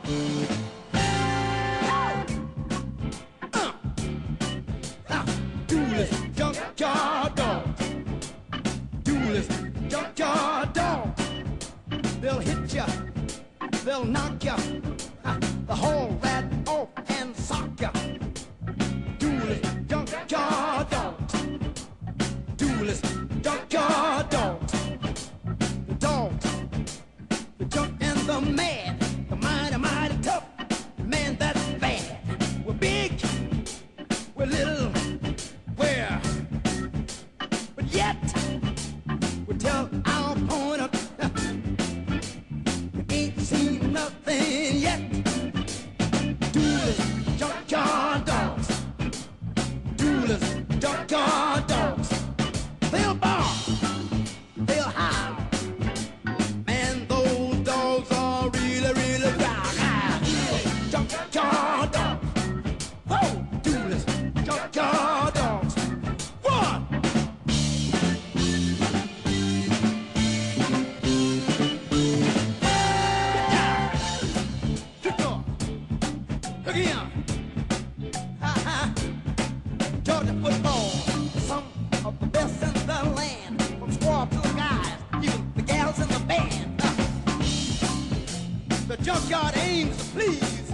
Dooley's Junkyard Dawgs. Dooley's Junkyard Dawgs. They'll hit ya, they'll knock ya, the whole rat off and sock ya. Dooley's Junkyard Dawgs. Dooley's Junkyard Dawgs. The dogs, the junk and the mad, the mighty, mighty tough, man that's bad. We're big, we're little, but yet we tell our opponent you ain't seen nothing yet. Dooley's Junkyard Dawgs. Dooley's Junkyard Dawgs. They'll bark, they'll howl. Man, those dogs are really, really wild. Junkyard Dawgs. Oh, Dooley's Junkyard Dawgs. One. Again. Georgia football, some of the best in the land, from squad to the guys, even the gals in the band. The Junkyard aims to please